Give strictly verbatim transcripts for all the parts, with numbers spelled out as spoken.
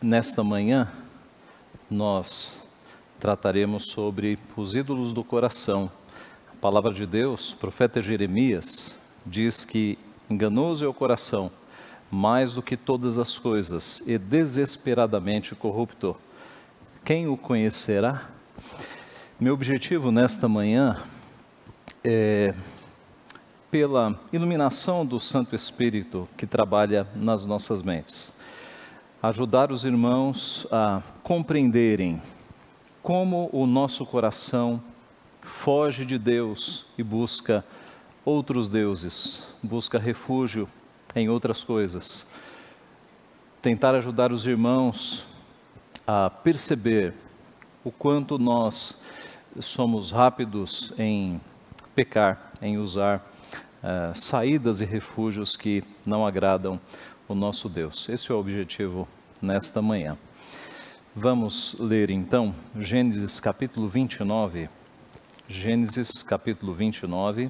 Nesta manhã, nós trataremos sobre os ídolos do coração. A palavra de Deus, o profeta Jeremias, diz que enganoso é o coração, mais do que todas as coisas, e desesperadamente corrupto. Quem o conhecerá? Meu objetivo nesta manhã é, pela iluminação do Santo Espírito que trabalha nas nossas mentes, ajudar os irmãos a compreenderem como o nosso coração foge de Deus e busca outros deuses, busca refúgio em outras coisas. Tentar ajudar os irmãos a perceber o quanto nós somos rápidos em pecar, em usar uh, saídas e refúgios que não agradam o nosso Deus. Esse é o objetivo nesta manhã. Vamos ler então Gênesis capítulo vinte e nove. Gênesis capítulo vinte e nove.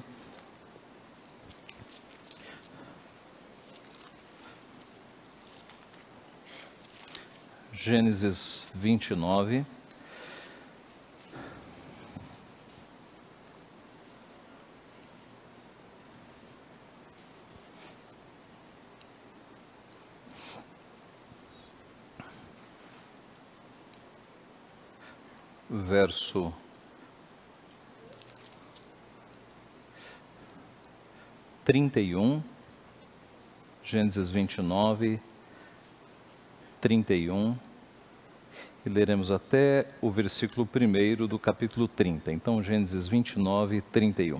Gênesis vinte e nove. Verso trinta e um, Gênesis vinte e nove, trinta e um, e leremos até o versículo primeiro do capítulo trinta. Então, Gênesis vinte e nove, trinta e um.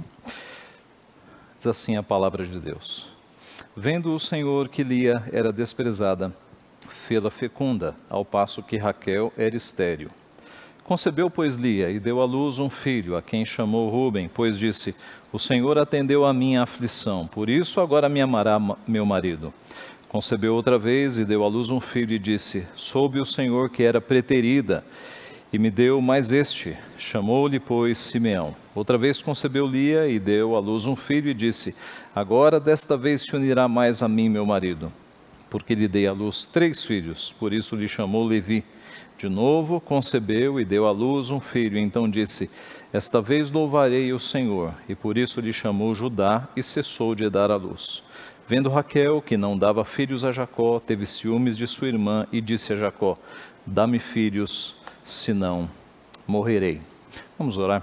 Diz assim a palavra de Deus: Vendo o Senhor que Lia era desprezada, fê-la fecunda, ao passo que Raquel era estéril. Concebeu, pois, Lia, e deu à luz um filho, a quem chamou Ruben, pois disse: O Senhor atendeu a minha aflição, por isso agora me amará meu marido. Concebeu outra vez e deu à luz um filho e disse: Soube o Senhor que era preterida, e me deu mais este. Chamou-lhe, pois, Simeão. Outra vez concebeu Lia e deu à luz um filho e disse: Agora desta vez se unirá mais a mim meu marido, porque lhe dei à luz três filhos, por isso lhe chamou Levi. De novo concebeu e deu à luz um filho, então disse: Esta vez louvarei o Senhor, e por isso lhe chamou Judá, e cessou de dar à luz. Vendo Raquel que não dava filhos a Jacó, teve ciúmes de sua irmã, e disse a Jacó: Dá-me filhos, senão morrerei. Vamos orar.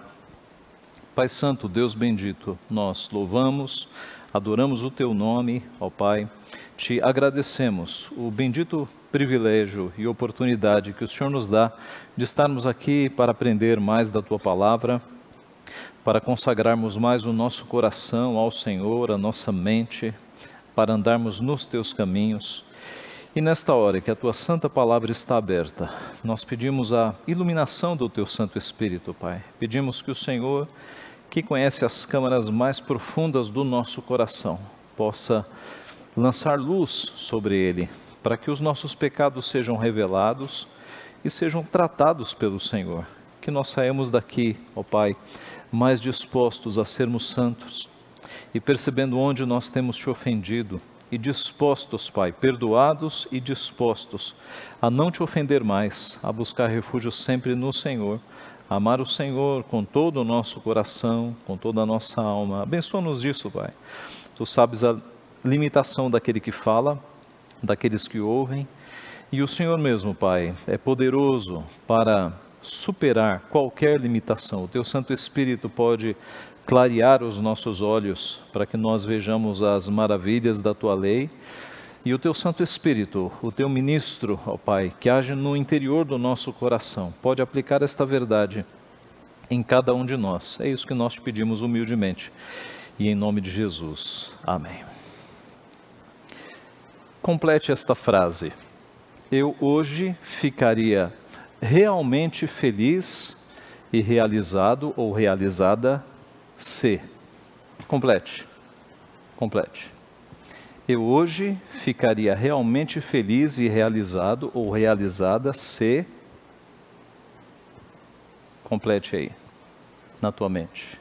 Pai Santo, Deus bendito, nós louvamos, adoramos o Teu nome, ó Pai, te agradecemos o bendito privilégio e oportunidade que o Senhor nos dá de estarmos aqui para aprender mais da Tua Palavra, para consagrarmos mais o nosso coração ao Senhor, a nossa mente, para andarmos nos Teus caminhos. E nesta hora que a Tua Santa Palavra está aberta, nós pedimos a iluminação do Teu Santo Espírito, Pai. Pedimos que o Senhor, que conhece as câmaras mais profundas do nosso coração, possa lançar luz sobre ele, para que os nossos pecados sejam revelados e sejam tratados pelo Senhor. Que nós saímos daqui, ó Pai, mais dispostos a sermos santos e percebendo onde nós temos Te ofendido e dispostos, Pai, perdoados e dispostos a não Te ofender mais, a buscar refúgio sempre no Senhor, a amar o Senhor com todo o nosso coração, com toda a nossa alma. Abençoa-nos disso, Pai. Tu sabes a limitação daquele que fala, daqueles que ouvem, e o Senhor mesmo, Pai, é poderoso para superar qualquer limitação. O Teu Santo Espírito pode clarear os nossos olhos para que nós vejamos as maravilhas da Tua lei, e o Teu Santo Espírito, o Teu ministro, ó Pai, que age no interior do nosso coração, pode aplicar esta verdade em cada um de nós. É isso que nós te pedimos humildemente, e em nome de Jesus. Amém. Complete esta frase: eu hoje ficaria realmente feliz e realizado ou realizada se. Complete. Complete. Eu hoje ficaria realmente feliz e realizado ou realizada se. Complete aí, na tua mente.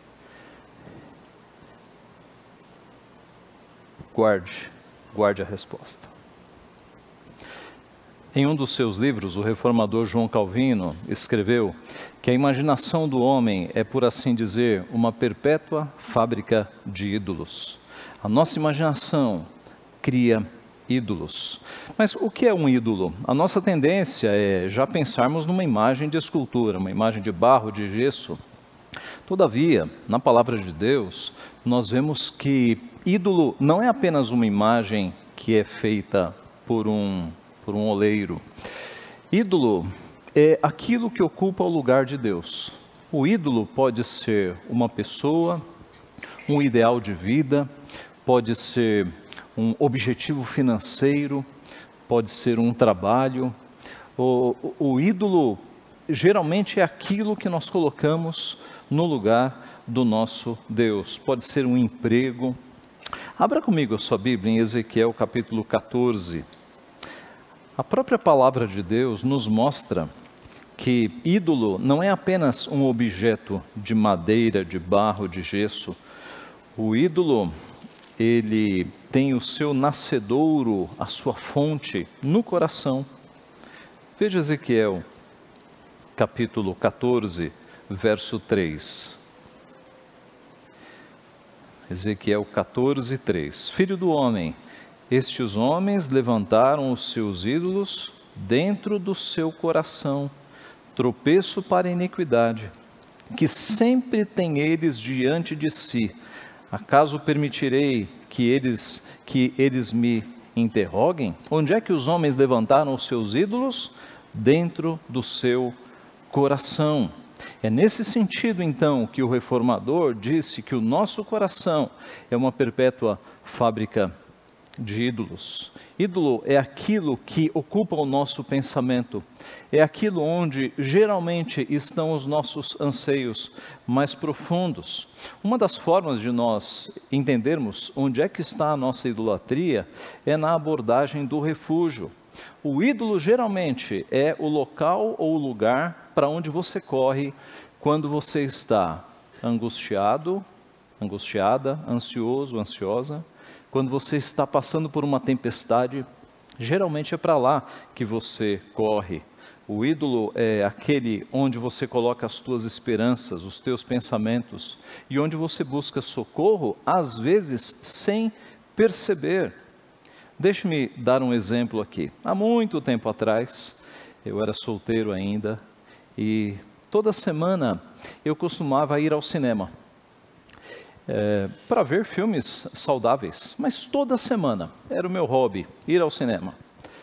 Guarde, guarde a resposta. Em um dos seus livros, o reformador João Calvino escreveu que a imaginação do homem é, por assim dizer, uma perpétua fábrica de ídolos. A nossa imaginação cria ídolos. Mas o que é um ídolo? A nossa tendência é já pensarmos numa imagem de escultura, uma imagem de barro, de gesso. Todavia, na palavra de Deus, nós vemos que ídolo não é apenas uma imagem que é feita por um por um oleiro. Ídolo é aquilo que ocupa o lugar de Deus. O ídolo pode ser uma pessoa, um ideal de vida, pode ser um objetivo financeiro, pode ser um trabalho. O, o, o ídolo geralmente é aquilo que nós colocamos no lugar do nosso Deus. Pode ser um emprego. Abra comigo a sua Bíblia em Ezequiel capítulo quatorze. A própria palavra de Deus nos mostra que ídolo não é apenas um objeto de madeira, de barro, de gesso. O ídolo, ele tem o seu nascedouro, a sua fonte no coração. Veja Ezequiel, capítulo quatorze, verso três. Ezequiel quatorze, três. Filho do homem, estes homens levantaram os seus ídolos dentro do seu coração, tropeço para a iniquidade, que sempre têm eles diante de si. Acaso permitirei que eles, que eles me interroguem? Onde é que os homens levantaram os seus ídolos? Dentro do seu coração. É nesse sentido, então, que o reformador disse que o nosso coração é uma perpétua fábrica de ídolos. Ídolo é aquilo que ocupa o nosso pensamento, é aquilo onde geralmente estão os nossos anseios mais profundos. Uma das formas de nós entendermos onde é que está a nossa idolatria é na abordagem do refúgio. O ídolo geralmente é o local ou o lugar para onde você corre quando você está angustiado, angustiada, ansioso, ansiosa. Quando você está passando por uma tempestade, geralmente é para lá que você corre. O ídolo é aquele onde você coloca as tuas esperanças, os teus pensamentos, e onde você busca socorro, às vezes sem perceber. Deixe-me dar um exemplo aqui. Há muito tempo atrás, eu era solteiro ainda, e toda semana eu costumava ir ao cinema. É, para ver filmes saudáveis, mas toda semana era o meu hobby, ir ao cinema.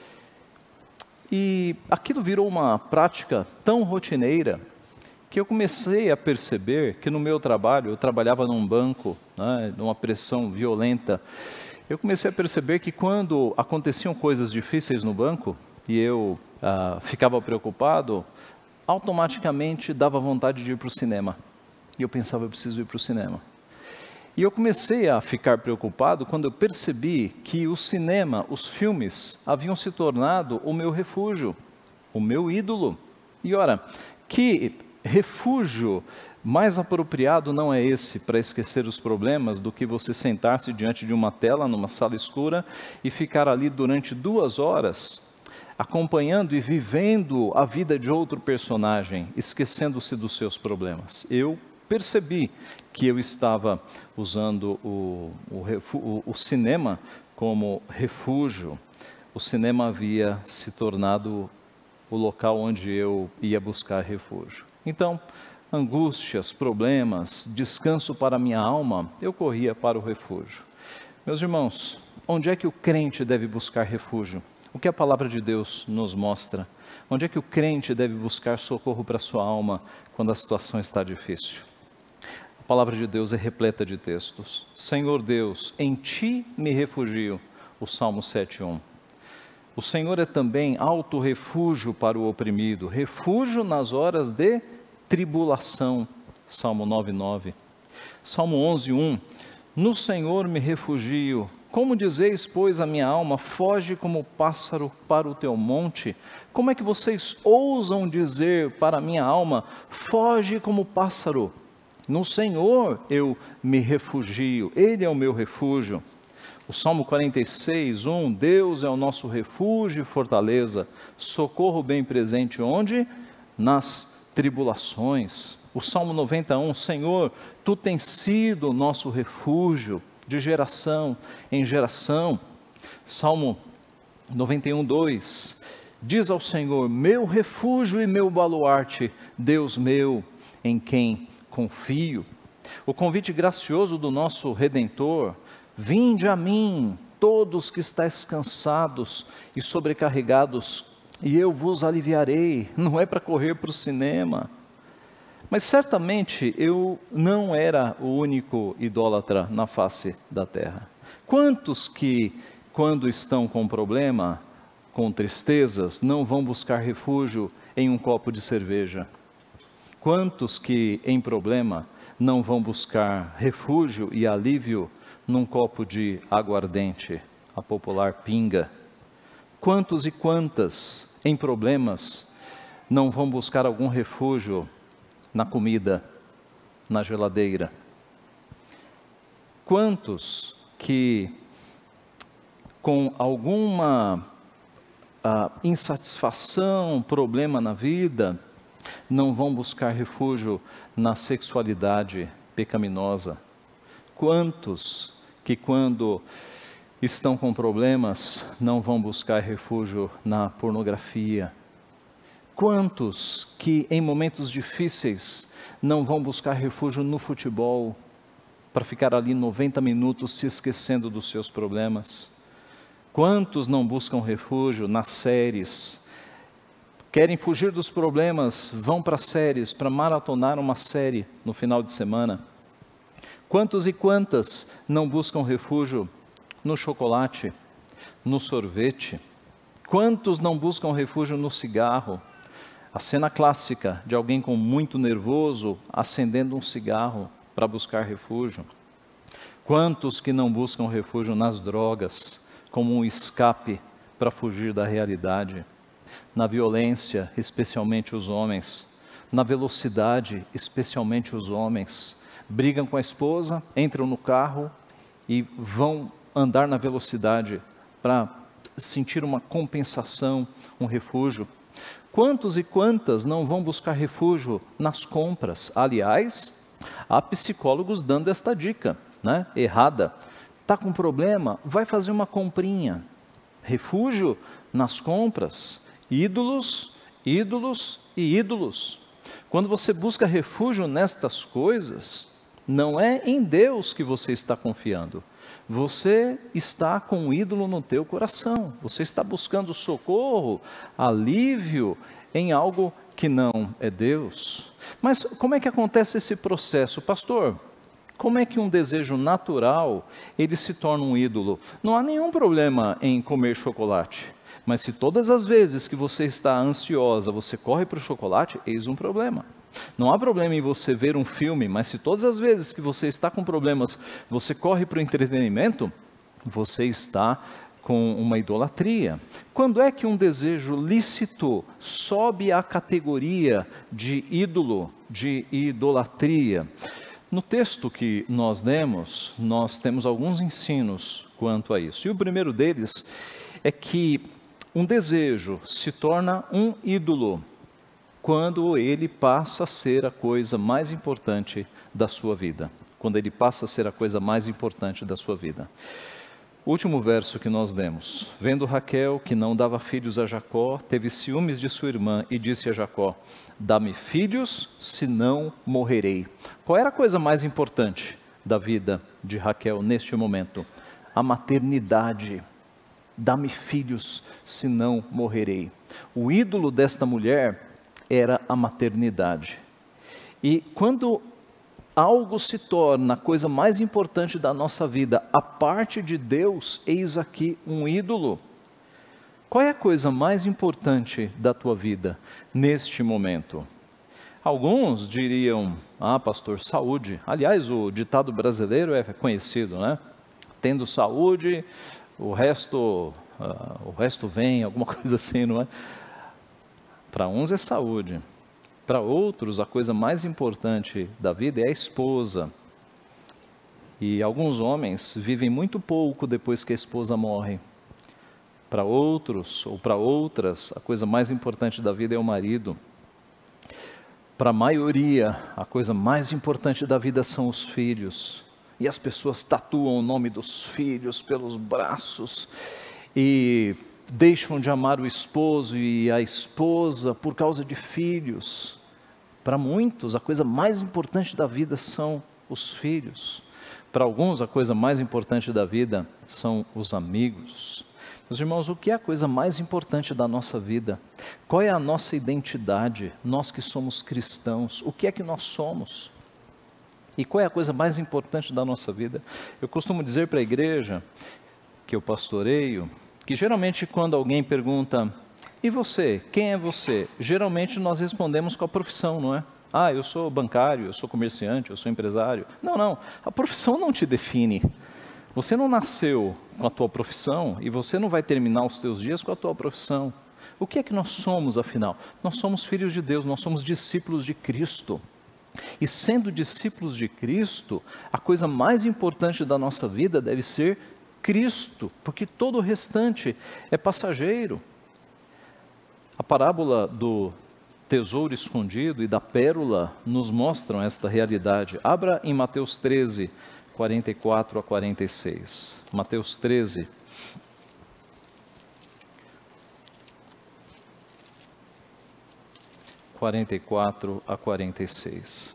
E aquilo virou uma prática tão rotineira que eu comecei a perceber que no meu trabalho, eu trabalhava num banco, né, numa pressão violenta, eu comecei a perceber que quando aconteciam coisas difíceis no banco e eu ah, ficava preocupado, automaticamente dava vontade de ir para o cinema. E eu pensava, eu preciso ir para o cinema. E eu comecei a ficar preocupado quando eu percebi que o cinema, os filmes, haviam se tornado o meu refúgio, o meu ídolo. E ora, que refúgio mais apropriado não é esse para esquecer os problemas do que você sentar-se diante de uma tela, numa sala escura, e ficar ali durante duas horas, acompanhando e vivendo a vida de outro personagem, esquecendo-se dos seus problemas. Eu percebi que eu estava usando o, o, o, o cinema como refúgio. O cinema havia se tornado o local onde eu ia buscar refúgio. Então, angústias, problemas, descanso para a minha alma, eu corria para o refúgio. Meus irmãos, onde é que o crente deve buscar refúgio? O que a palavra de Deus nos mostra? Onde é que o crente deve buscar socorro para a sua alma quando a situação está difícil? A palavra de Deus é repleta de textos. Senhor Deus, em Ti me refugio, o Salmo sete, um. O Senhor é também alto refúgio para o oprimido, refúgio nas horas de tribulação, Salmo nove, nove. Salmo onze, um. No Senhor me refugio. Como dizeis, pois, a minha alma, foge como pássaro para o teu monte? Como é que vocês ousam dizer para a minha alma, foge como pássaro? No Senhor eu me refugio, Ele é o meu refúgio. O Salmo quarenta e seis, um, Deus é o nosso refúgio e fortaleza, socorro bem presente onde? Nas tribulações. O Salmo noventa e um, Senhor, Tu tens sido o nosso refúgio de geração em geração. Salmo noventa e um, dois, diz ao Senhor, meu refúgio e meu baluarte, Deus meu, em quem confio. O convite gracioso do nosso Redentor, vinde a mim, todos que estáis cansados e sobrecarregados, e eu vos aliviarei. Não é para correr para o cinema. Mas certamente eu não era o único idólatra na face da terra. Quantos que, quando estão com problema, com tristezas, não vão buscar refúgio em um copo de cerveja? Quantos que, em problema, não vão buscar refúgio e alívio num copo de aguardente, a popular pinga? Quantos e quantas, em problemas, não vão buscar algum refúgio na comida, na geladeira? Quantos que, com alguma ah, insatisfação, problema na vida, não vão buscar refúgio na sexualidade pecaminosa? Quantos que, quando estão com problemas, não vão buscar refúgio na pornografia? Quantos que, em momentos difíceis, não vão buscar refúgio no futebol, para ficar ali noventa minutos se esquecendo dos seus problemas? Quantos não buscam refúgio nas séries? Querem fugir dos problemas, vão para séries, para maratonar uma série no final de semana. Quantos e quantas não buscam refúgio no chocolate, no sorvete? Quantos não buscam refúgio no cigarro? A cena clássica de alguém com muito nervoso acendendo um cigarro para buscar refúgio. Quantos que não buscam refúgio nas drogas, como um escape para fugir da realidade? Na violência, especialmente os homens. Na velocidade, especialmente os homens. Brigam com a esposa, entram no carro e vão andar na velocidade para sentir uma compensação, um refúgio. Quantos e quantas não vão buscar refúgio nas compras? Aliás, há psicólogos dando esta dica, né? Errada. Está com problema? Vai fazer uma comprinha. Refúgio nas compras. Ídolos, ídolos e ídolos. Quando você busca refúgio nestas coisas, não é em Deus que você está confiando. Você está com um ídolo no teu coração. Você está buscando socorro, alívio em algo que não é Deus. Mas como é que acontece esse processo? Pastor, como é que um desejo natural, ele se torna um ídolo? Não há nenhum problema em comer chocolate. Mas se todas as vezes que você está ansiosa, você corre para o chocolate, eis um problema. Não há problema em você ver um filme, mas se todas as vezes que você está com problemas, você corre para o entretenimento, você está com uma idolatria. Quando é que um desejo lícito sobe à categoria de ídolo, de idolatria? No texto que nós lemos, nós temos alguns ensinos quanto a isso. E o primeiro deles é que um desejo se torna um ídolo quando ele passa a ser a coisa mais importante da sua vida. Quando ele passa a ser a coisa mais importante da sua vida. O último verso que nós lemos. Vendo Raquel que não dava filhos a Jacó, teve ciúmes de sua irmã e disse a Jacó, dá-me filhos, senão morrerei. Qual era a coisa mais importante da vida de Raquel neste momento? A maternidade. Dá-me filhos, senão morrerei. O ídolo desta mulher era a maternidade. E quando algo se torna a coisa mais importante da nossa vida, a parte de Deus, eis aqui um ídolo. Qual é a coisa mais importante da tua vida neste momento? Alguns diriam, ah pastor, saúde. Aliás, o ditado brasileiro é conhecido, né? Tendo saúde, o resto, uh, o resto vem, alguma coisa assim, não é? Para uns é saúde, para outros a coisa mais importante da vida é a esposa. E alguns homens vivem muito pouco depois que a esposa morre. Para outros ou para outras, a coisa mais importante da vida é o marido. Para a maioria, a coisa mais importante da vida são os filhos. E as pessoas tatuam o nome dos filhos pelos braços e deixam de amar o esposo e a esposa por causa de filhos. Para muitos, a coisa mais importante da vida são os filhos. Para alguns, a coisa mais importante da vida são os amigos. Meus irmãos, o que é a coisa mais importante da nossa vida? Qual é a nossa identidade? Nós que somos cristãos, o que é que nós somos? E qual é a coisa mais importante da nossa vida? Eu costumo dizer para a igreja que eu pastoreio, que geralmente quando alguém pergunta, e você, quem é você? Geralmente nós respondemos com a profissão, não é? Ah, eu sou bancário, eu sou comerciante, eu sou empresário. Não, não, a profissão não te define. Você não nasceu com a tua profissão e você não vai terminar os teus dias com a tua profissão. O que é que nós somos, afinal? Nós somos filhos de Deus, nós somos discípulos de Cristo. E sendo discípulos de Cristo, a coisa mais importante da nossa vida deve ser Cristo, porque todo o restante é passageiro. A parábola do tesouro escondido e da pérola nos mostram esta realidade. Abra em Mateus treze, quarenta e quatro a quarenta e seis. Mateus treze. quarenta e quatro a quarenta e seis.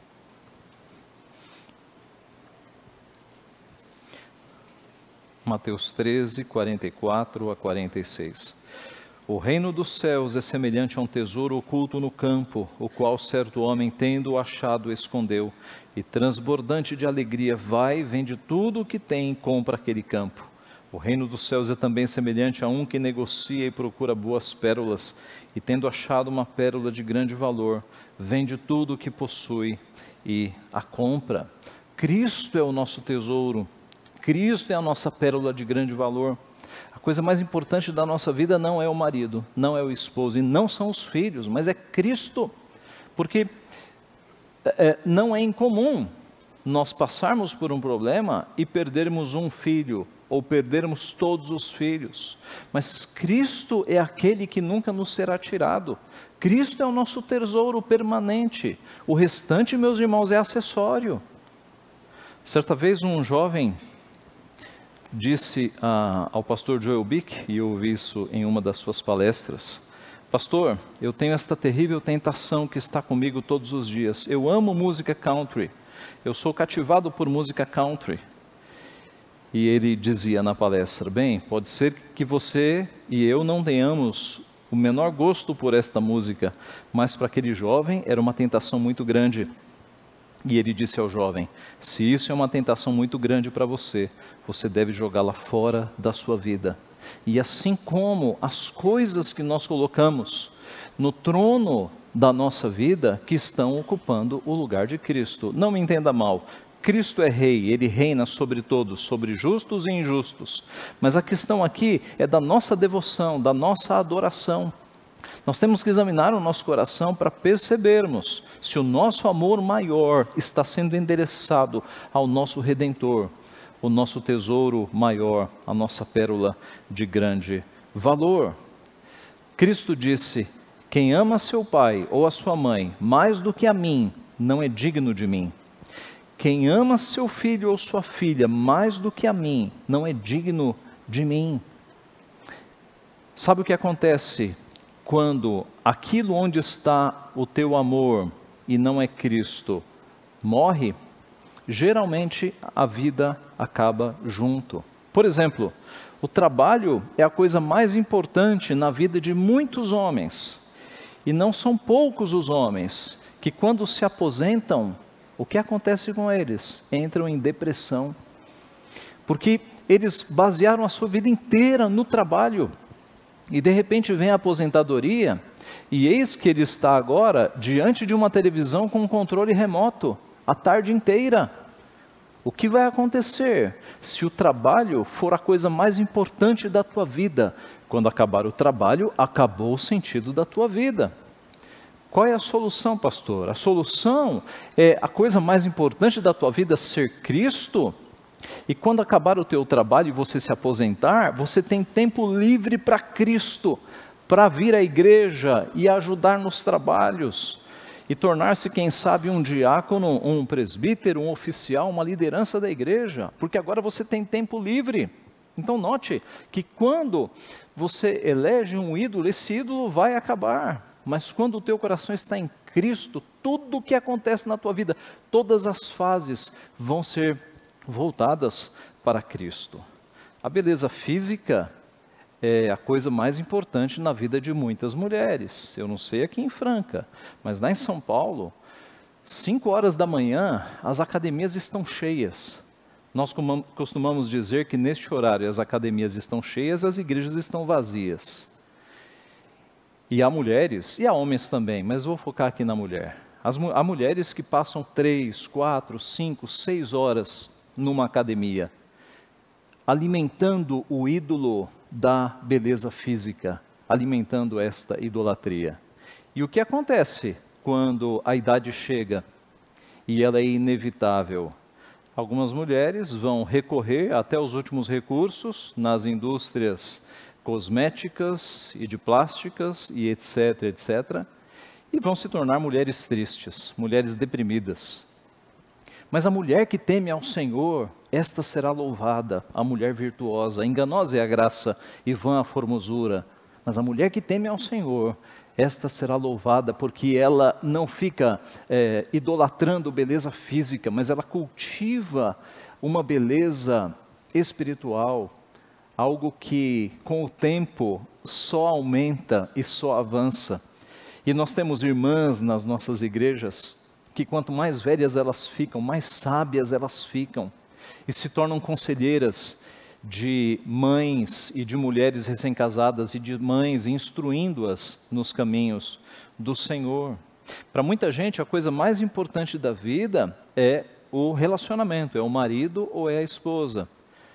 Mateus treze, quarenta e quatro a quarenta e seis. O reino dos céus é semelhante a um tesouro oculto no campo, o qual certo homem, tendo achado, escondeu, e transbordante de alegria vai, vende tudo o que tem e compra aquele campo. O reino dos céus é também semelhante a um que negocia e procura boas pérolas, e tendo achado uma pérola de grande valor, vende tudo o que possui e a compra. Cristo é o nosso tesouro, Cristo é a nossa pérola de grande valor. A coisa mais importante da nossa vida não é o marido, não é o esposo e não são os filhos, mas é Cristo, porque é, não é incomum nós passarmos por um problema e perdermos um filho, ou perdermos todos os filhos, mas Cristo é aquele que nunca nos será tirado. Cristo é o nosso tesouro permanente, o restante, meus irmãos, é acessório. Certa vez um jovem disse a, ao pastor Joel Bick, e eu ouvi isso em uma das suas palestras: pastor, eu tenho esta terrível tentação que está comigo todos os dias. Eu amo música country, eu sou cativado por música country. E ele dizia na palestra: bem, pode ser que você e eu não tenhamos o menor gosto por esta música, mas para aquele jovem era uma tentação muito grande. E ele disse ao jovem: se isso é uma tentação muito grande para você, você deve jogá-la fora da sua vida. E assim como as coisas que nós colocamos no trono da nossa vida, que estão ocupando o lugar de Cristo. Não me entenda mal, Cristo é rei, Ele reina sobre todos, sobre justos e injustos. Mas a questão aqui é da nossa devoção, da nossa adoração. Nós temos que examinar o nosso coração para percebermos se o nosso amor maior está sendo endereçado ao nosso Redentor, o nosso tesouro maior, a nossa pérola de grande valor. Cristo disse: quem ama seu pai ou a sua mãe mais do que a mim, não é digno de mim. Quem ama seu filho ou sua filha mais do que a mim, não é digno de mim. Sabe o que acontece quando aquilo onde está o teu amor e não é Cristo morre? Geralmente a vida acaba junto. Por exemplo, o trabalho é a coisa mais importante na vida de muitos homens. E não são poucos os homens que, quando se aposentam, o que acontece com eles? Entram em depressão. Porque eles basearam a sua vida inteira no trabalho. E de repente vem a aposentadoria, e eis que ele está agora diante de uma televisão com um controle remoto, a tarde inteira. O que vai acontecer se o trabalho for a coisa mais importante da tua vida? Quando acabar o trabalho, acabou o sentido da tua vida. Qual é a solução, pastor? A solução é a coisa mais importante da tua vida ser Cristo. E quando acabar o teu trabalho e você se aposentar, você tem tempo livre para Cristo, para vir à igreja e ajudar nos trabalhos. E tornar-se, quem sabe, um diácono, um presbítero, um oficial, uma liderança da igreja. Porque agora você tem tempo livre. Então note que quando você elege um ídolo, esse ídolo vai acabar. Mas quando o teu coração está em Cristo, tudo o que acontece na tua vida, todas as fases vão ser voltadas para Cristo. A beleza física é a coisa mais importante na vida de muitas mulheres. Eu não sei aqui em Franca, mas lá em São Paulo, cinco horas da manhã, as academias estão cheias. Nós costumamos dizer que neste horário as academias estão cheias, as igrejas estão vazias. E há mulheres, e há homens também, mas vou focar aqui na mulher. As, há mulheres que passam três, quatro, cinco, seis horas numa academia, alimentando o ídolo da beleza física, alimentando esta idolatria. E o que acontece quando a idade chega e ela é inevitável? Algumas mulheres vão recorrer até os últimos recursos nas indústrias cosméticas e de plásticas e etc, etcétera, e vão se tornar mulheres tristes, mulheres deprimidas. Mas a mulher que teme ao Senhor, esta será louvada, a mulher virtuosa. Enganosa é a graça e vã a formosura, mas a mulher que teme ao Senhor, esta será louvada, porque ela não fica é, idolatrando beleza física, mas ela cultiva uma beleza espiritual, algo que com o tempo só aumenta e só avança. E nós temos irmãs nas nossas igrejas, que quanto mais velhas elas ficam, mais sábias elas ficam, e se tornam conselheiras de mães e de mulheres recém-casadas e de mães, instruindo-as nos caminhos do Senhor. Para muita gente, a coisa mais importante da vida é o relacionamento, é o marido ou é a esposa.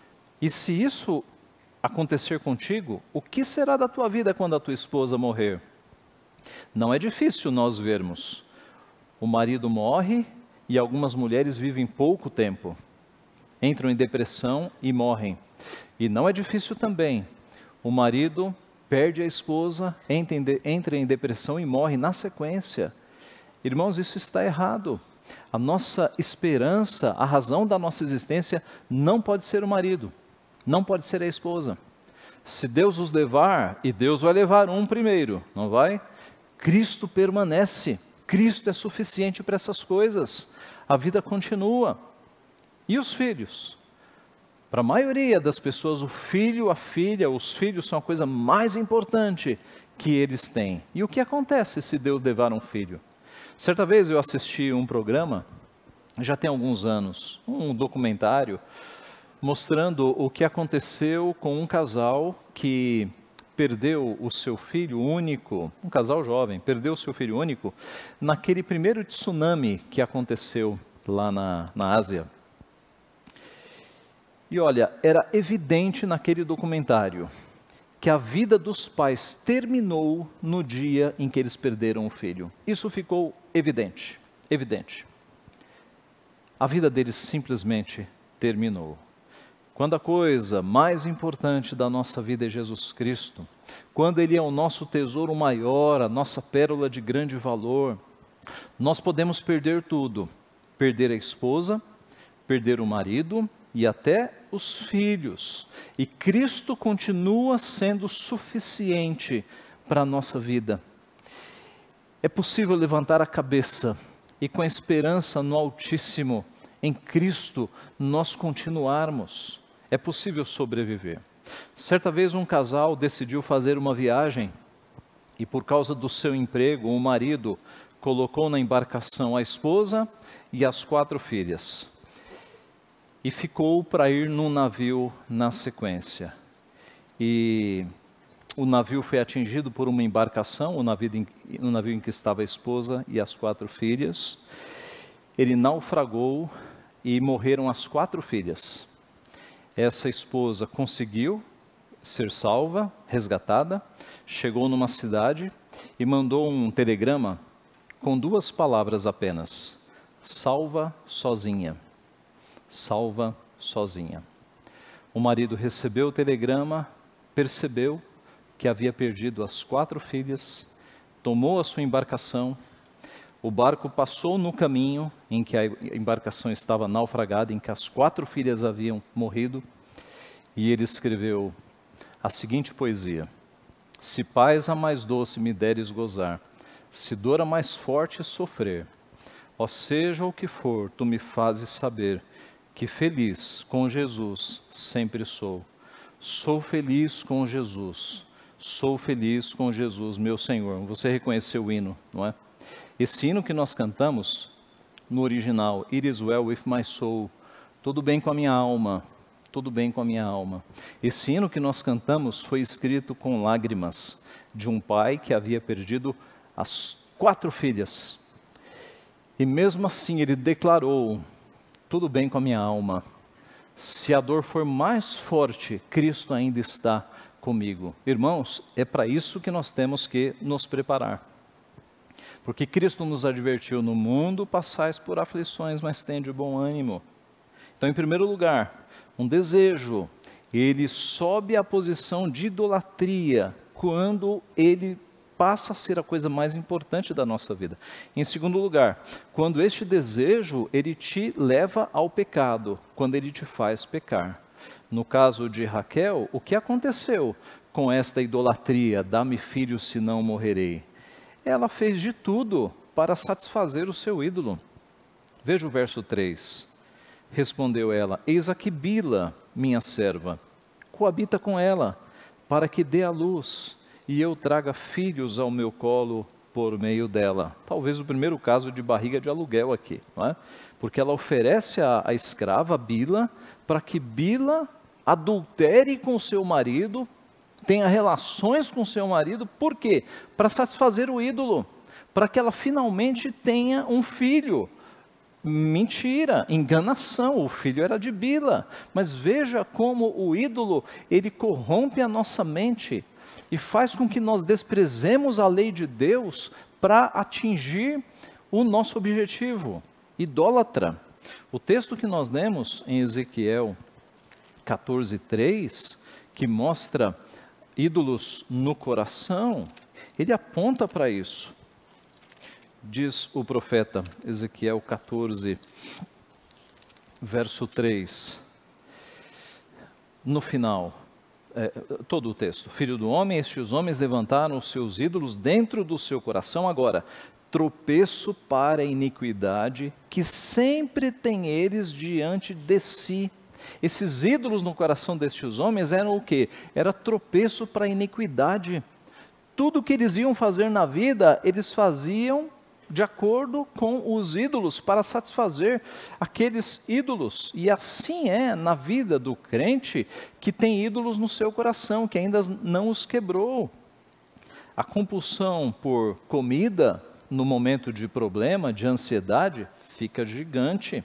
E se isso acontecer contigo, o que será da tua vida quando a tua esposa morrer? Não é difícil nós vermos. O marido morre e algumas mulheres vivem pouco tempo, entram em depressão e morrem. E não é difícil também, o marido perde a esposa, entra em, de, entra em depressão e morre na sequência. Irmãos, isso está errado. A nossa esperança, a razão da nossa existência não pode ser o marido, não pode ser a esposa. Se Deus os levar, e Deus vai levar um primeiro, não vai? Cristo permanece. Cristo é suficiente para essas coisas, a vida continua. E os filhos? Para a maioria das pessoas, o filho, a filha, os filhos são a coisa mais importante que eles têm. E o que acontece se Deus levar um filho? Certa vez eu assisti um programa, já tem alguns anos, um documentário, mostrando o que aconteceu com um casal que perdeu o seu filho único, um casal jovem, perdeu o seu filho único, naquele primeiro tsunami que aconteceu lá na, na Ásia. E olha, era evidente naquele documentário que a vida dos pais terminou no dia em que eles perderam o filho. Isso ficou evidente, evidente. A vida deles simplesmente terminou. Quando a coisa mais importante da nossa vida é Jesus Cristo, quando Ele é o nosso tesouro maior, a nossa pérola de grande valor, nós podemos perder tudo, perder a esposa, perder o marido e até os filhos, e Cristo continua sendo suficiente para a nossa vida. É possível levantar a cabeça e com a esperança no Altíssimo, em Cristo, nós continuarmos. É possível sobreviver. Certa vez um casal decidiu fazer uma viagem e por causa do seu emprego, o marido colocou na embarcação a esposa e as quatro filhas. E ficou para ir num navio na sequência. E o navio foi atingido por uma embarcação, o navio em, o navio em que estava a esposa e as quatro filhas. Ele naufragou e morreram as quatro filhas. Essa esposa conseguiu ser salva, resgatada, chegou numa cidade e mandou um telegrama com duas palavras apenas: salva sozinha. Salva sozinha. O marido recebeu o telegrama, percebeu que havia perdido as quatro filhas, tomou a sua embarcação, o barco passou no caminho em que a embarcação estava naufragada, em que as quatro filhas haviam morrido, e ele escreveu a seguinte poesia: se paz a mais doce me deres gozar, se dor a mais forte sofrer, ó seja o que for, tu me fazes saber, que feliz com Jesus sempre sou. Sou feliz com Jesus, sou feliz com Jesus, meu Senhor. Você reconheceu o hino, não é? Esse hino que nós cantamos, no original, It is well with my soul, tudo bem com a minha alma, tudo bem com a minha alma. Esse hino que nós cantamos foi escrito com lágrimas de um pai que havia perdido as quatro filhas. E mesmo assim ele declarou: tudo bem com a minha alma, se a dor for mais forte, Cristo ainda está comigo. Irmãos, é para isso que nós temos que nos preparar. Porque Cristo nos advertiu: no mundo passais por aflições, mas tende bom ânimo. Então, em primeiro lugar, um desejo, ele sobe à posição de idolatria quando ele passa a ser a coisa mais importante da nossa vida. Em segundo lugar, quando este desejo, ele te leva ao pecado, quando ele te faz pecar. No caso de Raquel, o que aconteceu com esta idolatria? Dá-me filho, senão morrerei. Ela fez de tudo para satisfazer o seu ídolo. Veja o verso três. Respondeu ela: eis aqui Bila, minha serva, coabita com ela, para que dê à luz, e eu traga filhos ao meu colo por meio dela. Talvez o primeiro caso de barriga de aluguel aqui, não é? Porque ela oferece a, a escrava Bila, para que Bila adultere com seu marido, tenha relações com seu marido. Por quê? Para satisfazer o ídolo, para que ela finalmente tenha um filho. Mentira, enganação, o filho era de Bila. Mas veja como o ídolo, ele corrompe a nossa mente e faz com que nós desprezemos a lei de Deus para atingir o nosso objetivo. Idólatra. O texto que nós lemos em Ezequiel quatorze, três, que mostra ídolos no coração, ele aponta para isso. Diz o profeta Ezequiel quatorze, verso três, no final, é, todo o texto: filho do homem, estes homens levantaram os seus ídolos dentro do seu coração, agora, tropeço para a iniquidade, que sempre tem eles diante de si. Esses ídolos no coração destes homens eram o quê? Era tropeço para a iniquidade. Tudo que eles iam fazer na vida, eles faziam de acordo com os ídolos, para satisfazer aqueles ídolos. E assim é na vida do crente que tem ídolos no seu coração, que ainda não os quebrou. A compulsão por comida no momento de problema, de ansiedade, fica gigante.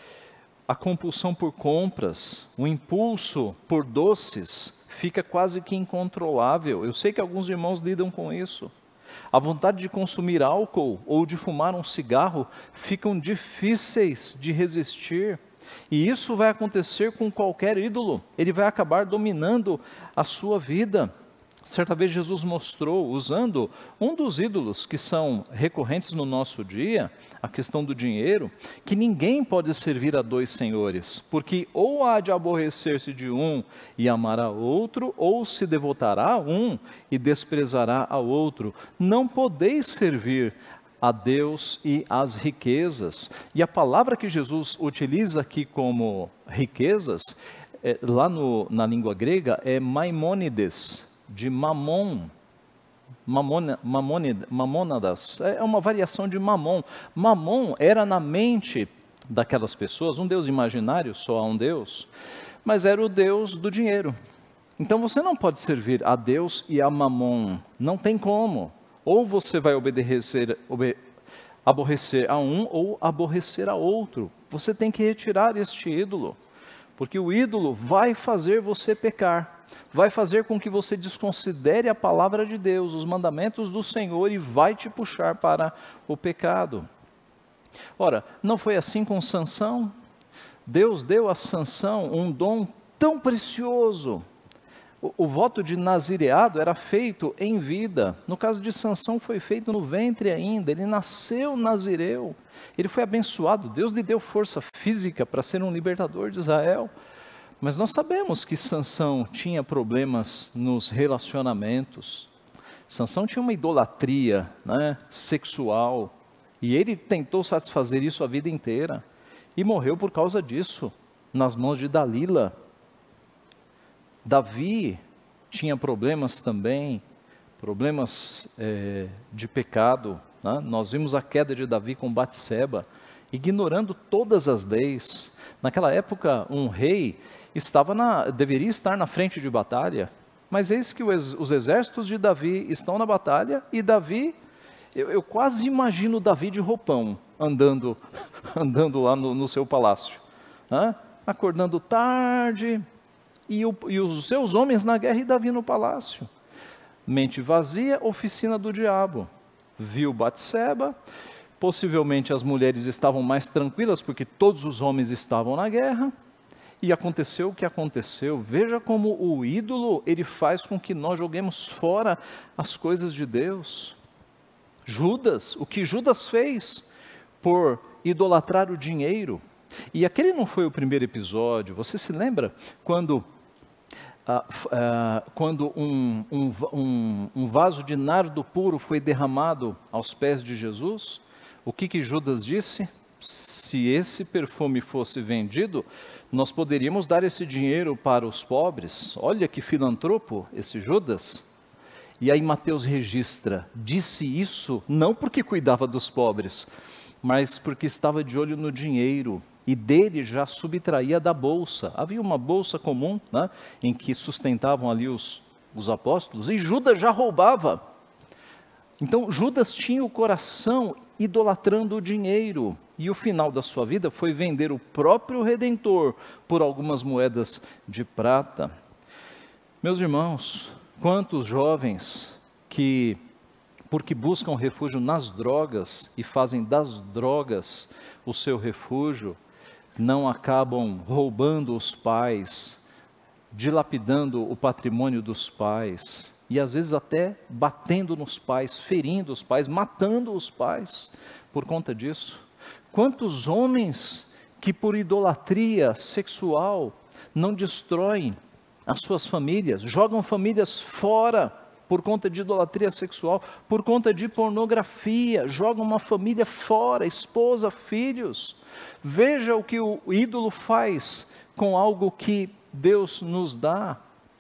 A compulsão por compras, o impulso por doces, fica quase que incontrolável. Eu sei que alguns irmãos lidam com isso. A vontade de consumir álcool ou de fumar um cigarro ficam difíceis de resistir. E isso vai acontecer com qualquer ídolo. Ele vai acabar dominando a sua vida. Certa vez Jesus mostrou, usando um dos ídolos que são recorrentes no nosso dia, a questão do dinheiro, que ninguém pode servir a dois senhores, porque ou há de aborrecer-se de um e amar a outro, ou se devotará a um e desprezará a outro. Não podeis servir a Deus e às riquezas. E a palavra que Jesus utiliza aqui como riquezas, é, lá no, na língua grega, é maimônides, de mamon, mamona, mamonid, mamônadas, é uma variação de mamon. Mamon era na mente daquelas pessoas, um Deus imaginário, só há um Deus, mas era o Deus do dinheiro. Então você não pode servir a Deus e a mamon, não tem como. Ou você vai obedecer, obe, aborrecer a um ou aborrecer a outro. Você tem que retirar este ídolo, porque o ídolo vai fazer você pecar. vai fazer com que você desconsidere a palavra de Deus, os mandamentos do Senhor, e vai te puxar para o pecado. Ora, não foi assim com Sansão? Deus deu a Sansão um dom tão precioso. O, o voto de nazireado era feito em vida. No caso de Sansão foi feito no ventre ainda, ele nasceu nazireu. Ele foi abençoado, Deus lhe deu força física para ser um libertador de Israel. Mas nós sabemos que Sansão tinha problemas nos relacionamentos. Sansão tinha uma idolatria, né, sexual, e ele tentou satisfazer isso a vida inteira. E morreu por causa disso, nas mãos de Dalila. Davi tinha problemas também, problemas é, de pecado, né? Nós vimos a queda de Davi com Batseba, ignorando todas as leis. Naquela época, um rei estava na, deveria estar na frente de batalha, mas eis que os, os exércitos de Davi estão na batalha, e Davi, eu, eu quase imagino Davi de roupão, andando, andando lá no, no seu palácio, né? Acordando tarde, e, o, e os seus homens na guerra e Davi no palácio. Mente vazia, oficina do diabo. Viu Batseba, possivelmente as mulheres estavam mais tranquilas, porque todos os homens estavam na guerra, e aconteceu o que aconteceu. Veja como o ídolo, ele faz com que nós joguemos fora as coisas de Deus. Judas, o que Judas fez por idolatrar o dinheiro, e aquele não foi o primeiro episódio. Você se lembra quando, ah, ah, quando um, um, um, um vaso de nardo puro foi derramado aos pés de Jesus? O que que Judas disse? Se esse perfume fosse vendido, nós poderíamos dar esse dinheiro para os pobres. Olha que filantropo esse Judas. E aí Mateus registra, disse isso não porque cuidava dos pobres, mas porque estava de olho no dinheiro, e dele já subtraía da bolsa. Havia uma bolsa comum, né, em que sustentavam ali os, os apóstolos, e Judas já roubava. Então Judas tinha o coração idolatrando o dinheiro, e o final da sua vida foi vender o próprio Redentor por algumas moedas de prata. Meus irmãos, quantos jovens que, porque buscam refúgio nas drogas e fazem das drogas o seu refúgio, não acabam roubando os pais, dilapidando o patrimônio dos pais, e às vezes até batendo nos pais, ferindo os pais, matando os pais por conta disso. Quantos homens que por idolatria sexual não destroem as suas famílias, jogam famílias fora por conta de idolatria sexual, por conta de pornografia, jogam uma família fora, esposa, filhos. Veja o que o ídolo faz com algo que Deus nos dá.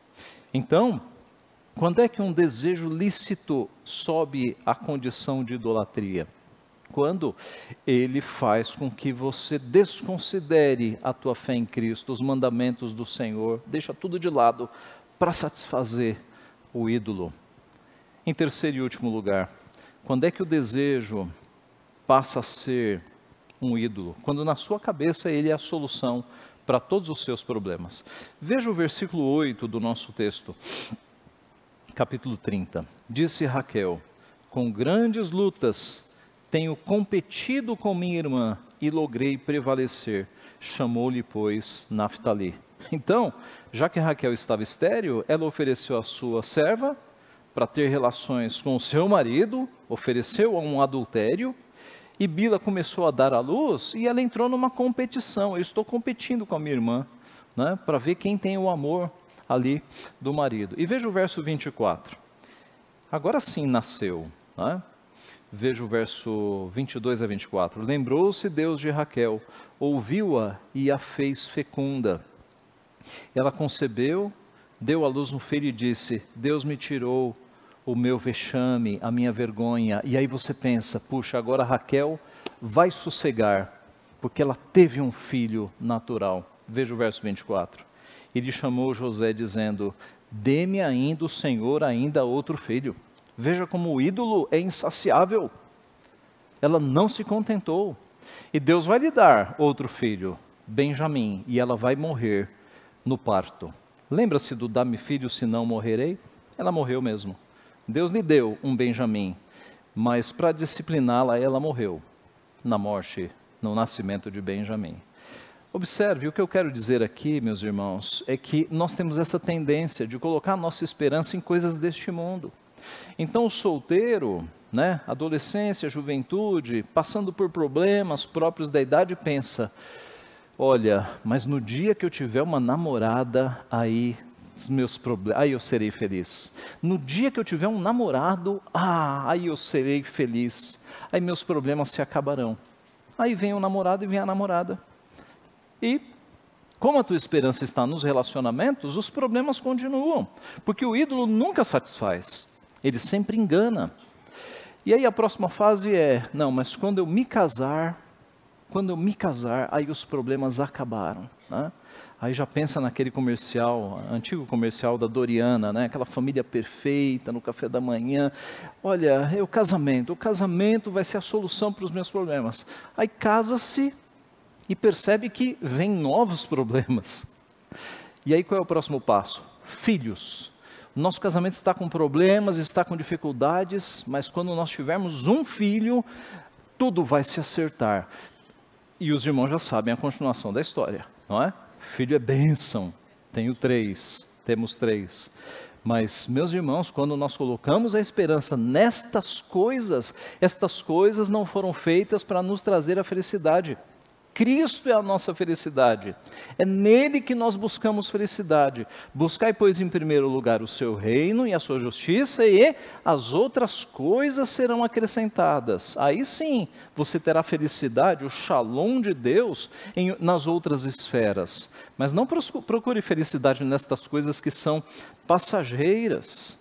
Então, quando é que um desejo lícito sobe à condição de idolatria? Quando ele faz com que você desconsidere a tua fé em Cristo, os mandamentos do Senhor, deixa tudo de lado para satisfazer o ídolo. Em terceiro e último lugar, quando é que o desejo passa a ser um ídolo? Quando na sua cabeça ele é a solução para todos os seus problemas. Veja o versículo oito do nosso texto, capítulo trinta. Disse Raquel: com grandes lutas tenho competido com minha irmã e logrei prevalecer. Chamou-lhe, pois, Naftali. Então, já que Raquel estava estéril, ela ofereceu a sua serva para ter relações com o seu marido, ofereceu a um adultério, e Bila começou a dar à luz, e ela entrou numa competição. Eu estou competindo com a minha irmã, né, para ver quem tem o amor ali do marido. E veja o verso vinte e quatro. Agora sim nasceu, né? Veja o verso vinte e dois a vinte e quatro. Lembrou-se Deus de Raquel, ouviu-a e a fez fecunda. Ela concebeu, deu à luz um filho e disse: Deus me tirou o meu vexame, a minha vergonha. E aí você pensa, puxa, agora Raquel vai sossegar, porque ela teve um filho natural. Veja o verso vinte e quatro. E lhe chamou José dizendo: dê-me ainda o Senhor ainda outro filho. Veja como o ídolo é insaciável. Ela não se contentou. E Deus vai lhe dar outro filho, Benjamim, e ela vai morrer no parto. Lembra-se do dá-me filho, senão morrerei? Ela morreu mesmo. Deus lhe deu um Benjamim, mas para discipliná-la, ela morreu na morte, no nascimento de Benjamim. Observe, o que eu quero dizer aqui, meus irmãos, é que nós temos essa tendência de colocar a nossa esperança em coisas deste mundo. Então o solteiro, né, adolescência, juventude, passando por problemas próprios da idade, pensa, olha, mas no dia que eu tiver uma namorada, aí os meus problemas, aí eu serei feliz. No dia que eu tiver um namorado, ah, aí eu serei feliz. Aí meus problemas se acabarão. Aí vem o namorado e vem a namorada. E como a tua esperança está nos relacionamentos, os problemas continuam, porque o ídolo nunca satisfaz, ele sempre engana. E aí a próxima fase é, não, mas quando eu me casar, quando eu me casar, aí os problemas acabaram, né? Aí já pensa naquele comercial, antigo comercial da Doriana, né? Aquela família perfeita no café da manhã. Olha, é o casamento, o casamento vai ser a solução para os meus problemas. Aí casa-se e percebe que vem novos problemas. E aí qual é o próximo passo? Filhos. Nosso casamento está com problemas, está com dificuldades, mas quando nós tivermos um filho, tudo vai se acertar. E os irmãos já sabem a continuação da história, não é? Filho é bênção, tenho três, temos três. Mas, meus irmãos, quando nós colocamos a esperança nestas coisas, estas coisas não foram feitas para nos trazer a felicidade. Cristo é a nossa felicidade, é nele que nós buscamos felicidade. Buscai, pois, em primeiro lugar o seu reino e a sua justiça, e as outras coisas serão acrescentadas. Aí sim, você terá felicidade, o shalom de Deus em, nas outras esferas. Mas não procure felicidade nestas coisas que são passageiras.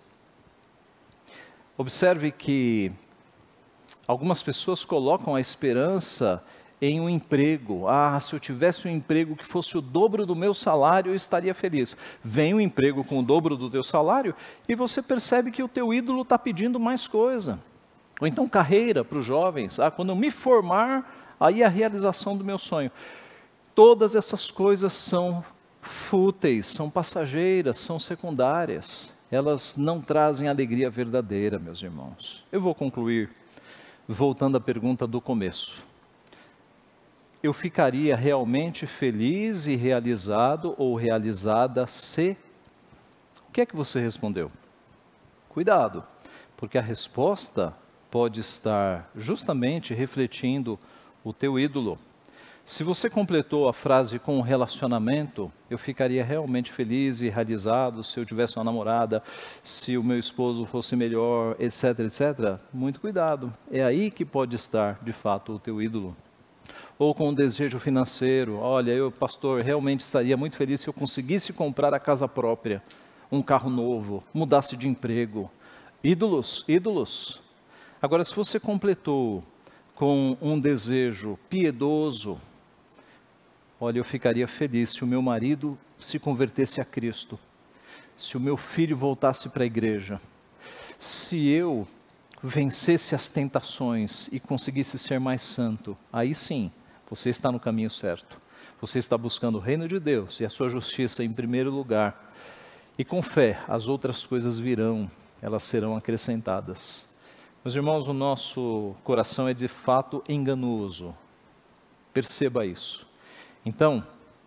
Observe que algumas pessoas colocam a esperança em um emprego. Ah, se eu tivesse um emprego que fosse o dobro do meu salário, eu estaria feliz. Vem um emprego com o dobro do teu salário e você percebe que o teu ídolo está pedindo mais coisa. Ou então carreira para os jovens. Ah, quando eu me formar, aí é a realização do meu sonho. Todas essas coisas são fúteis, são passageiras, são secundárias. Elas não trazem alegria verdadeira, meus irmãos. Eu vou concluir voltando à pergunta do começo. Eu ficaria realmente feliz e realizado ou realizada se... O que é que você respondeu? Cuidado, porque a resposta pode estar justamente refletindo o teu ídolo. Se você completou a frase com um relacionamento, eu ficaria realmente feliz e realizado se eu tivesse uma namorada, se o meu esposo fosse melhor, etc, etcétera. Muito cuidado, é aí que pode estar de fato o teu ídolo. Ou com um desejo financeiro, olha, eu, pastor, realmente estaria muito feliz se eu conseguisse comprar a casa própria, um carro novo, mudasse de emprego. Ídolos, ídolos. Agora, se você completou com um desejo piedoso, olha, eu ficaria feliz se o meu marido se convertesse a Cristo, se o meu filho voltasse para a igreja, se eu vencesse as tentações e conseguisse ser mais santo, aí sim, você está no caminho certo. Você está buscando o reino de Deus e a sua justiça em primeiro lugar. E com fé, as outras coisas virão, elas serão acrescentadas. Meus irmãos, o nosso coração é de fato enganoso. Perceba isso. Então,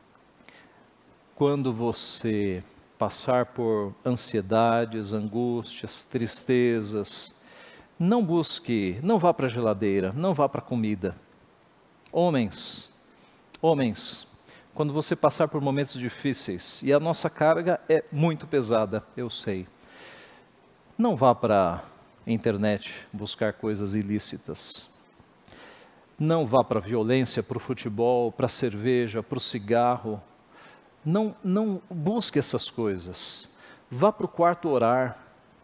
quando você passar por ansiedades, angústias, tristezas, não busque, não vá para a geladeira, não vá para a comida. Homens, homens, quando você passar por momentos difíceis, e a nossa carga é muito pesada, eu sei, não vá para a internet buscar coisas ilícitas. Não vá para a violência, para o futebol, para a cerveja, para o cigarro. Não, não busque essas coisas. Vá para o quarto orar.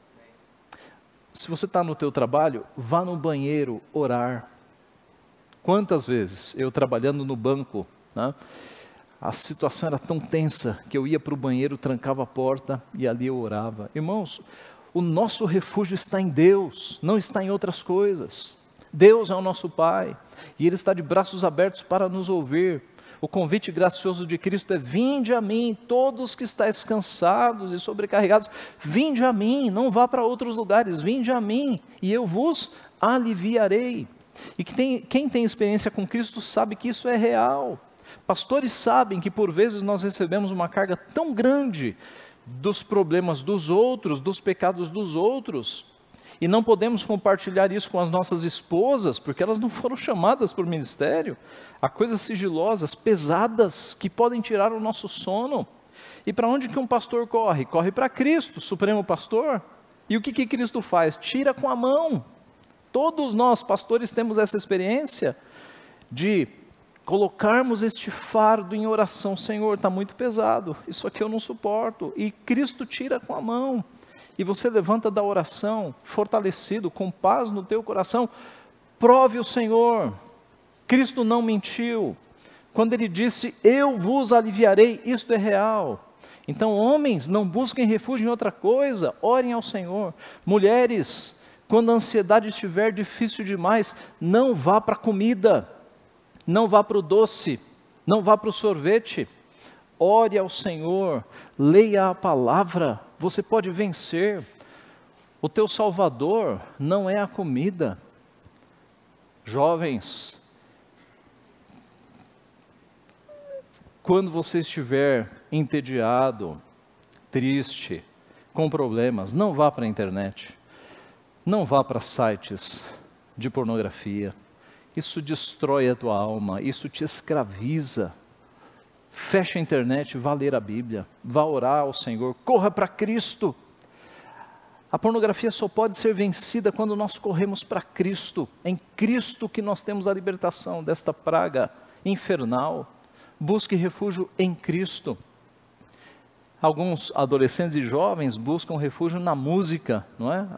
Se você está no teu trabalho, vá no banheiro orar. Quantas vezes eu trabalhando no banco, né, a situação era tão tensa que eu ia para o banheiro, trancava a porta e ali eu orava. Irmãos, o nosso refúgio está em Deus, não está em outras coisas. Deus é o nosso Pai e Ele está de braços abertos para nos ouvir. O convite gracioso de Cristo é: vinde a mim, todos que estáis cansados e sobrecarregados, vinde a mim, não vá para outros lugares, vinde a mim, e eu vos aliviarei. E que tem, quem tem experiência com Cristo sabe que isso é real. Pastores sabem que por vezes nós recebemos uma carga tão grande dos problemas dos outros, dos pecados dos outros, e não podemos compartilhar isso com as nossas esposas, porque elas não foram chamadas para o ministério. Há coisas sigilosas, pesadas, que podem tirar o nosso sono. E para onde que um pastor corre? Corre para Cristo, Supremo Pastor. E o que que Cristo faz? Tira com a mão. Todos nós, pastores, temos essa experiência de colocarmos este fardo em oração. Senhor, está muito pesado, isso aqui eu não suporto. E Cristo tira com a mão. E você levanta da oração, fortalecido, com paz no teu coração. Prove o Senhor. Cristo não mentiu. Quando Ele disse, eu vos aliviarei, isto é real. Então, homens, não busquem refúgio em outra coisa, orem ao Senhor. Mulheres, quando a ansiedade estiver difícil demais, não vá para a comida, não vá para o doce, não vá para o sorvete. Ore ao Senhor, leia a palavra, você pode vencer. O teu Salvador não é a comida. Jovens, quando você estiver entediado, triste, com problemas, não vá para a internet, não vá para sites de pornografia. Isso destrói a tua alma, isso te escraviza. Feche a internet, vá ler a Bíblia, vá orar ao Senhor, corra para Cristo. A pornografia só pode ser vencida quando nós corremos para Cristo. É em Cristo que nós temos a libertação desta praga infernal. Busque refúgio em Cristo. Alguns adolescentes e jovens buscam refúgio na música, não é?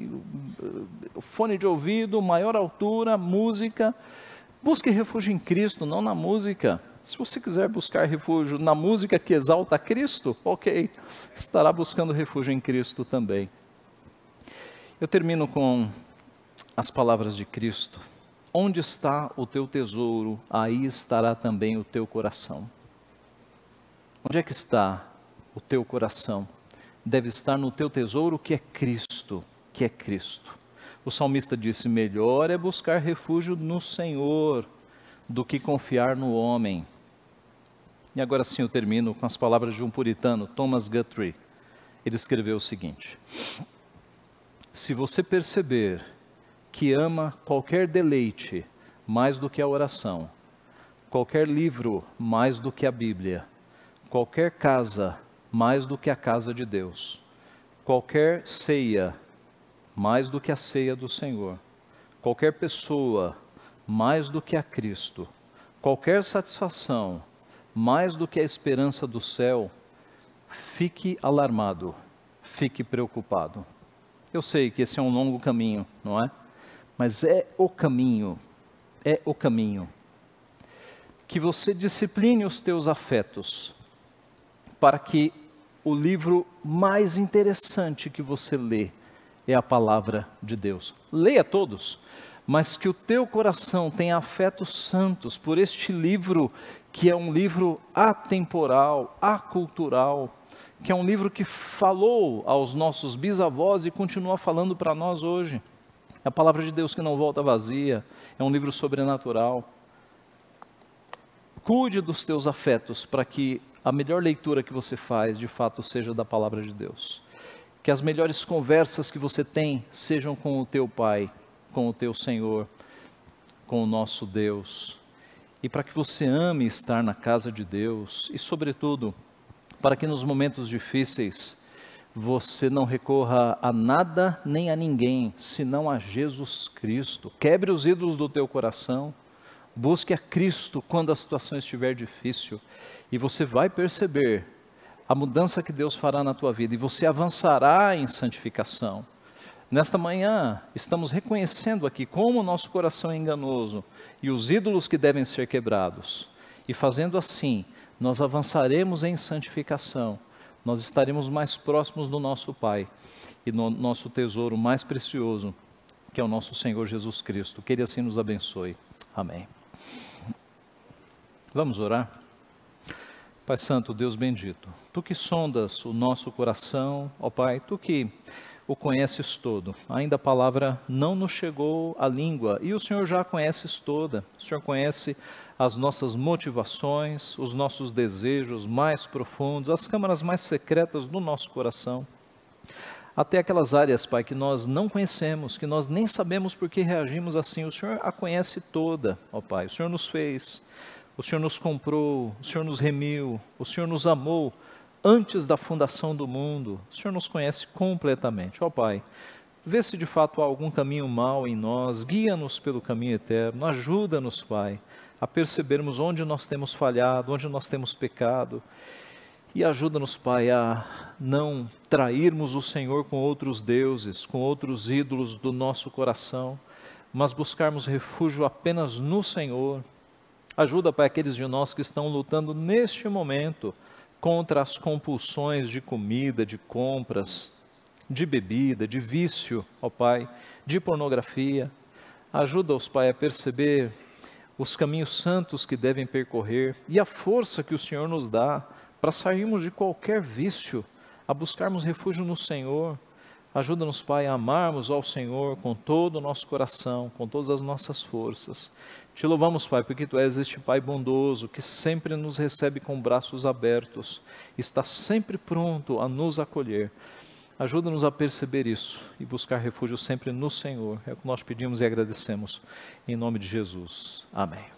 O fone de ouvido, maior altura, música. Busque refúgio em Cristo, não na música. Se você quiser buscar refúgio na música que exalta a Cristo, ok, estará buscando refúgio em Cristo também. Eu termino com as palavras de Cristo. Onde está o teu tesouro, aí estará também o teu coração. Onde é que está o teu coração? Deve estar no teu tesouro, que é Cristo, que é Cristo. O salmista disse, melhor é buscar refúgio no Senhor, do que confiar no homem. E agora sim eu termino com as palavras de um puritano, Thomas Guthrie. Ele escreveu o seguinte: se você perceber que ama qualquer deleite mais do que a oração, qualquer livro mais do que a Bíblia, qualquer casa mais do que a casa de Deus, qualquer ceia mais do que a ceia do Senhor, qualquer pessoa mais do que a Cristo, qualquer satisfação mais do que a esperança do céu, fique alarmado, fique preocupado. Eu sei que esse é um longo caminho, não é? Mas é o caminho, é o caminho. Que você discipline os teus afetos, para que o livro mais interessante que você lê é a palavra de Deus. Leia todos, mas que o teu coração tenha afetos santos por este livro, que é um livro atemporal, acultural, que é um livro que falou aos nossos bisavós e continua falando para nós hoje. É a palavra de Deus que não volta vazia, é um livro sobrenatural. Cuide dos teus afetos para que a melhor leitura que você faz, de fato, seja da palavra de Deus. Que as melhores conversas que você tem sejam com o teu Pai, com o teu Senhor, com o nosso Deus. E para que você ame estar na casa de Deus e, sobretudo, para que nos momentos difíceis você não recorra a nada nem a ninguém, senão a Jesus Cristo. Quebre os ídolos do teu coração, busque a Cristo quando a situação estiver difícil, e você vai perceber a mudança que Deus fará na tua vida, e você avançará em santificação. Nesta manhã, estamos reconhecendo aqui como o nosso coração é enganoso, e os ídolos que devem ser quebrados, e fazendo assim, nós avançaremos em santificação, nós estaremos mais próximos do nosso Pai, e no nosso tesouro mais precioso, que é o nosso Senhor Jesus Cristo. Que Ele assim nos abençoe. Amém. Vamos orar? Pai Santo, Deus bendito, Tu que sondas o nosso coração, ó Pai, Tu que o conheces todo, ainda a palavra não nos chegou à língua e o Senhor já a conheces toda, o Senhor conhece as nossas motivações, os nossos desejos mais profundos, as câmaras mais secretas do nosso coração, até aquelas áreas, Pai, que nós não conhecemos, que nós nem sabemos por que reagimos assim, o Senhor a conhece toda, ó Pai, o Senhor nos fez, o Senhor nos comprou, o Senhor nos remiu, o Senhor nos amou antes da fundação do mundo, o Senhor nos conhece completamente. Ó Pai, vê se de fato há algum caminho mau em nós, guia-nos pelo caminho eterno, ajuda-nos, Pai, a percebermos onde nós temos falhado, onde nós temos pecado, e ajuda-nos, Pai, a não trairmos o Senhor com outros deuses, com outros ídolos do nosso coração, mas buscarmos refúgio apenas no Senhor. Ajuda, Pai, aqueles de nós que estão lutando neste momento contra as compulsões de comida, de compras, de bebida, de vício, ó Pai, de pornografia. Ajuda-os, Pai, a perceber os caminhos santos que devem percorrer e a força que o Senhor nos dá para sairmos de qualquer vício, a buscarmos refúgio no Senhor. Ajuda-nos, Pai, a amarmos ao Senhor com todo o nosso coração, com todas as nossas forças. Te louvamos, Pai, porque Tu és este Pai bondoso, que sempre nos recebe com braços abertos, está sempre pronto a nos acolher. Ajuda-nos a perceber isso e buscar refúgio sempre no Senhor. É o que nós pedimos e agradecemos. Em nome de Jesus. Amém.